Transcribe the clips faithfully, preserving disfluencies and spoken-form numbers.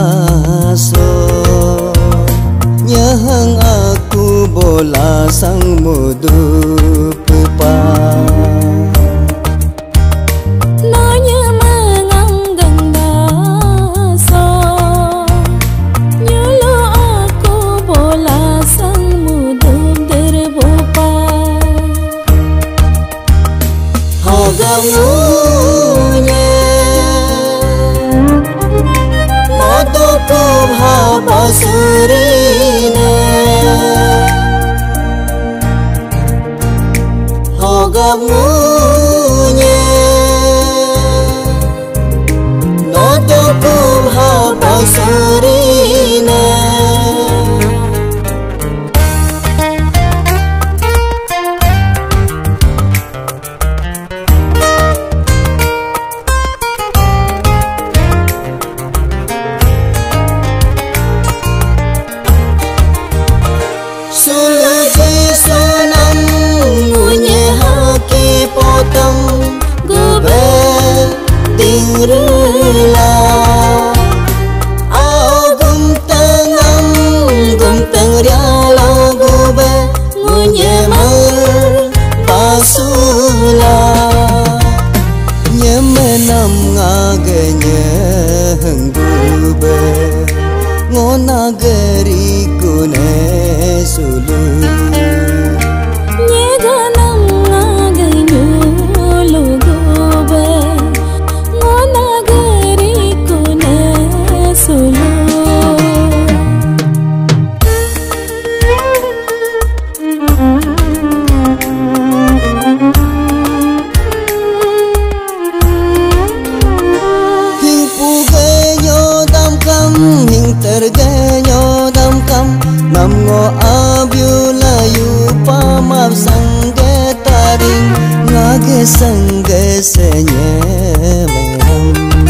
so nyahang aku bola sang mudu pupa nanya menganggang daso nyulo aku bola sang mudu derbupa hogamunya tukup haba surine hogamunya no tukup haba surine Suluji sunam ngunye haki potong gube tingrula Ao gum tengam gum tengrialo gube ngunye mer basula Nyemenam ngagenya gube ngonageri kune sulu nyeganam ngagenyu lugobe ngonageri kune sulu hing pugenyo damkam hing tergenyo damkam nam ngo abyu layu pamap sangge taring ngage sangge senye mengham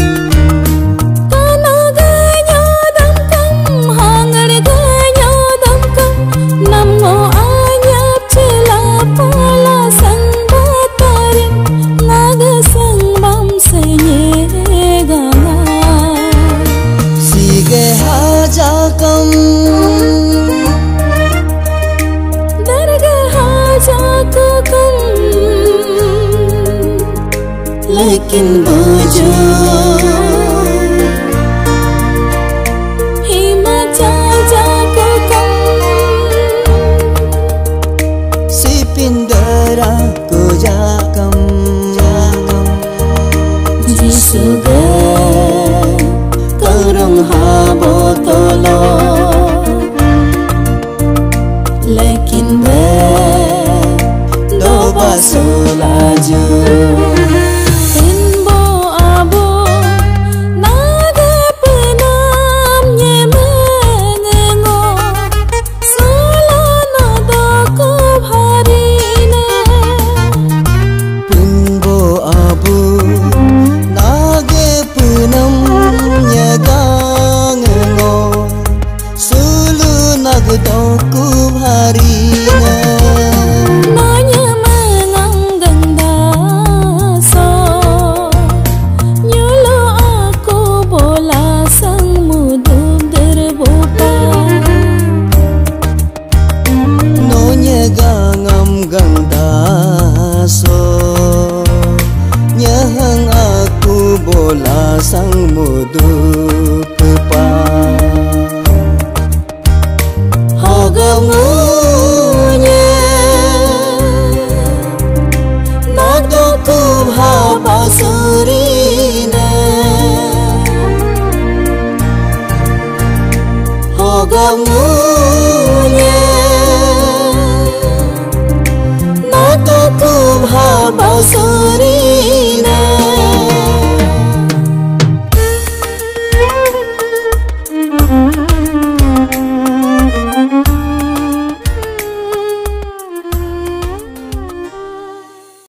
kana genyo damkam hangar genyo damkam nam ngo anyap cela pala sangge taring ngage sangbam senye ganga sige hajakam लेकिन बोझो हिमाचल जाको कम si pindera ko jakam jakam jisuge karang habotolo लेकिन be do basulaju Dokup harinya nanya menganggang daso nyulo aku bola sang mudu derbupa nonya gangam gang daso nyahang aku bola sang mudu pupa hogamunya no tukup haba surine hogamunya